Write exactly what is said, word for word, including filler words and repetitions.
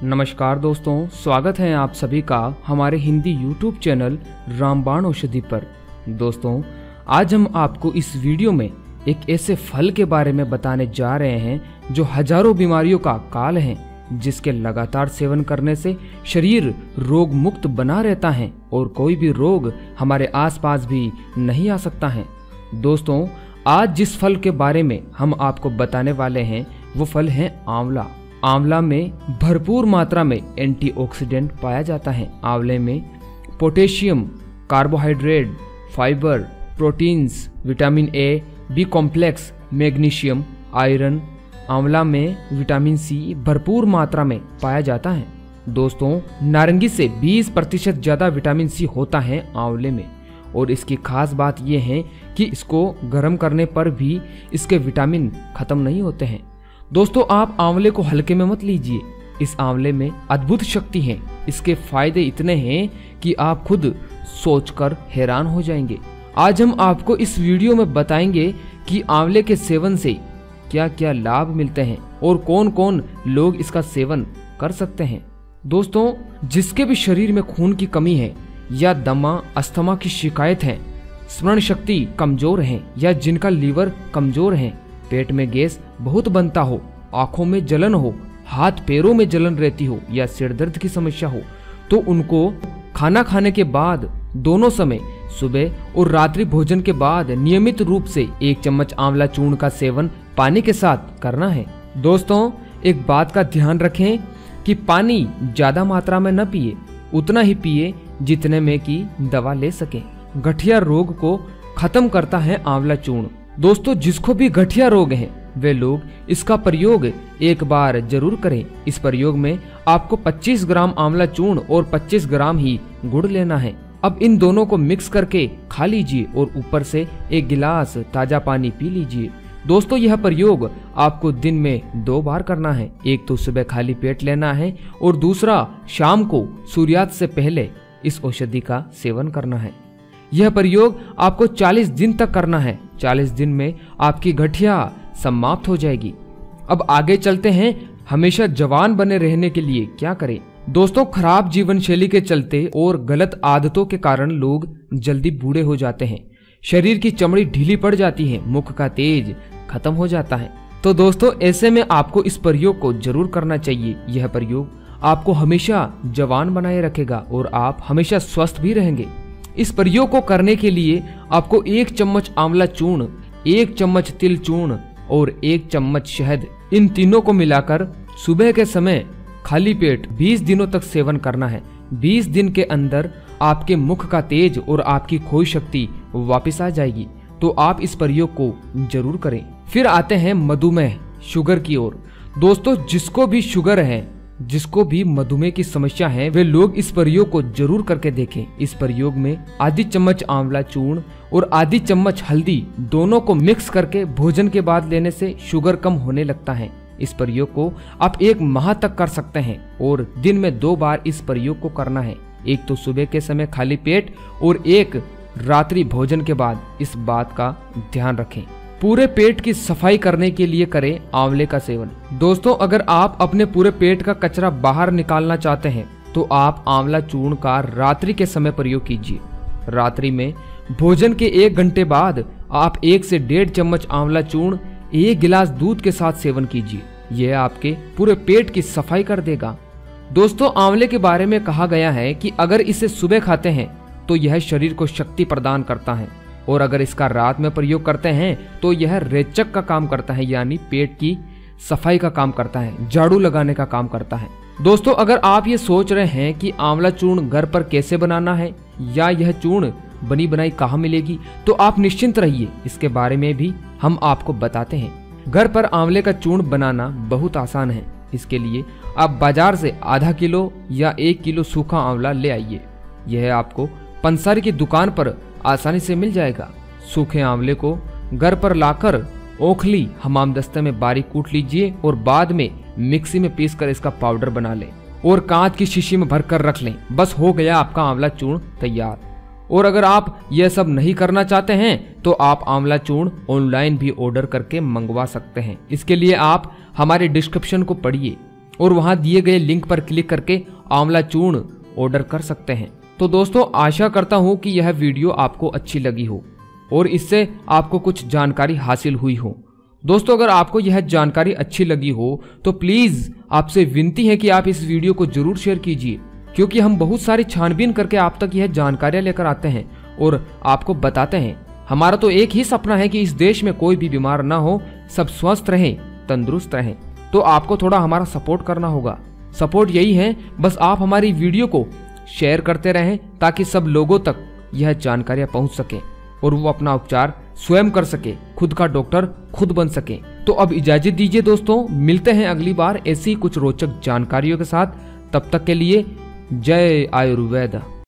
नमस्कार दोस्तों, स्वागत है आप सभी का हमारे हिंदी यूट्यूब चैनल रामबाण औषधि पर। दोस्तों, आज हम आपको इस वीडियो में एक ऐसे फल के बारे में बताने जा रहे हैं जो हजारों बीमारियों का काल है, जिसके लगातार सेवन करने से शरीर रोग मुक्त बना रहता है और कोई भी रोग हमारे आसपास भी नहीं आ सकता है। दोस्तों, आज जिस फल के बारे में हम आपको बताने वाले हैं वो फल है आंवला। आंवला में भरपूर मात्रा में एंटीऑक्सीडेंट पाया जाता है। आंवले में potassium, carbohydrate, fibre, proteins, vitamin A, B complex, magnesium, iron, आंवला में विटामिन सी भरपूर मात्रा में पाया जाता है। दोस्तों, नारंगी से बीस प्रतिशत ज्यादा विटामिन सी होता है आंवले में, और इसकी खास बात यह है कि इसको गर्म करने पर भी इसके विटामिन खत्म नहीं होते हैं। दोस्तों, आप आंवले को हल्के में मत लीजिए। इस आंवले में अद्भुत शक्ति है। इसके फायदे इतने हैं कि आप खुद सोचकर हैरान हो जाएंगे। आज हम आपको इस वीडियो में बताएंगे कि आंवले के सेवन से क्या क्या लाभ मिलते हैं और कौन कौन लोग इसका सेवन कर सकते हैं। दोस्तों, जिसके भी शरीर में खून की कमी है या दमा, अस्थमा की शिकायत है, स्मरण शक्ति कमजोर है या जिनका लीवर कमजोर है, पेट में गैस बहुत बनता हो, आंखों में जलन हो, हाथ पैरों में जलन रहती हो या सिर दर्द की समस्या हो, तो उनको खाना खाने के बाद दोनों समय, सुबह और रात्रि भोजन के बाद नियमित रूप से एक चम्मच आंवला चूर्ण का सेवन पानी के साथ करना है। दोस्तों, एक बात का ध्यान रखें कि पानी ज्यादा मात्रा में न पिए, उतना ही पिए जितने में कि दवा ले सके। गठिया रोग को खत्म करता है आंवला चूर्ण। दोस्तों, जिसको भी गठिया रोग है वे लोग इसका प्रयोग एक बार जरूर करें। इस प्रयोग में आपको पच्चीस ग्राम आंवला चूर्ण और पच्चीस ग्राम ही गुड़ लेना है। अब इन दोनों को मिक्स करके खा लीजिए और ऊपर से एक गिलास ताजा पानी पी लीजिए। दोस्तों, यह प्रयोग आपको दिन में दो बार करना है। एक तो सुबह खाली पेट लेना है और दूसरा शाम को सूर्यास्त से पहले इस औषधि का सेवन करना है। यह प्रयोग आपको चालीस दिन तक करना है। चालीस दिन में आपकी गठिया समाप्त हो जाएगी। अब आगे चलते हैं, हमेशा जवान बने रहने के लिए क्या करें। दोस्तों, खराब जीवन शैली के चलते और गलत आदतों के कारण लोग जल्दी बूढ़े हो जाते हैं। शरीर की चमड़ी ढीली पड़ जाती है, मुख का तेज खत्म हो जाता है। तो दोस्तों, ऐसे में आपको इस प्रयोग को जरूर करना चाहिए। यह प्रयोग आपको हमेशा जवान बनाए रखेगा और आप हमेशा स्वस्थ भी रहेंगे। इस प्रयोग को करने के लिए आपको एक चम्मच आंवला चूर्ण, एक चम्मच तिल चूर्ण और एक चम्मच शहद, इन तीनों को मिलाकर सुबह के समय खाली पेट बीस दिनों तक सेवन करना है। बीस दिन के अंदर आपके मुख का तेज और आपकी खोई शक्ति वापस आ जाएगी। तो आप इस प्रयोग को जरूर करें। फिर आते हैं मधुमेह, शुगर की ओर। दोस्तों, जिसको भी शुगर है, जिसको भी मधुमेह की समस्या है, वे लोग इस प्रयोग को जरूर करके देखें। इस प्रयोग में आधी चम्मच आंवला चूर्ण और आधी चम्मच हल्दी दोनों को मिक्स करके भोजन के बाद लेने से शुगर कम होने लगता है। इस प्रयोग को आप एक माह तक कर सकते हैं और दिन में दो बार इस प्रयोग को करना है। एक तो सुबह के समय खाली पेट और एक रात्रि भोजन के बाद। इस बात का ध्यान रखें। पूरे पेट की सफाई करने के लिए करें आंवले का सेवन। दोस्तों, अगर आप अपने पूरे पेट का कचरा बाहर निकालना चाहते हैं तो आप आंवला चूर्ण का रात्रि के समय प्रयोग कीजिए। रात्रि में भोजन के एक घंटे बाद आप एक से डेढ़ चम्मच आंवला चूर्ण एक गिलास दूध के साथ सेवन कीजिए। यह आपके पूरे पेट की सफाई कर देगा। दोस्तों, आंवले के बारे में कहा गया है कि अगर इसे सुबह खाते हैं तो यह शरीर को शक्ति प्रदान करता है, और अगर इसका रात में प्रयोग करते हैं तो यह रेचक का काम करता है, यानी पेट की सफाई का काम करता है, झाड़ू लगाने का काम करता है। दोस्तों, अगर आप ये सोच रहे हैं कि आंवला चूर्ण घर पर कैसे बनाना है या यह चूर्ण बनी बनाई कहाँ मिलेगी, तो आप निश्चिंत रहिए, इसके बारे में भी हम आपको बताते हैं। घर पर आंवले का चूर्ण बनाना बहुत आसान है। इसके लिए आप बाजार से आधा किलो या एक किलो सूखा आंवला ले आइए। यह आपको पंसारी की दुकान पर आसानी से मिल जाएगा। सूखे आंवले को घर पर लाकर ओखली हमाम दस्ते में बारीक कूट लीजिए और बाद में मिक्सी में पीसकर इसका पाउडर बना लें और कांच की शीशी में भरकर रख लें। बस हो गया आपका आंवला चूर्ण तैयार। और अगर आप यह सब नहीं करना चाहते हैं तो आप आंवला चूर्ण ऑनलाइन भी ऑर्डर करके मंगवा सकते हैं। इसके लिए आप हमारे डिस्क्रिप्शन को पढ़िए। और वहां दिए गए लिंक पर क्लिक करके आंवला चूर्ण ऑर्डर कर सकते हैं। तो दोस्तों आशा करता हूं कि यह वीडियो आपको अच्छी लगी हो और इससे आपको कुछ जानकारी हासिल हुई हो। दोस्तों अगर आपको यह जानकारी अच्छी लगी हो तो प्लीज आपसे विनती है कि आप इस वीडियो को जरूर शेयर कीजिए, क्योंकि हम बहुत सारी छानबीन करके आप तक यह जानकारियां लेकर आते हैं और आपको बताते हैं। हमारा तो एक ही सपना है कि इस देश में कोई भी बीमार ना हो, सब स्वस्थ रहें, तंदुरुस्त रहें। तो आपको थोड़ा हमारा सपोर्ट करना होगा। सपोर्ट यही है, बस आप हमारी वीडियो को शेयर करते रहें ताकि सब लोगों तक यह जानकारियां पहुंच सके और वो अपना उपचार स्वयं कर सके, खुद का डॉक्टर खुद बन सके। तो अब इजाजत दीजिए दोस्तों, मिलते हैं अगली बार ऐसी कुछ रोचक जानकारियों के साथ। तब तक के लिए जय आयुर्वेद।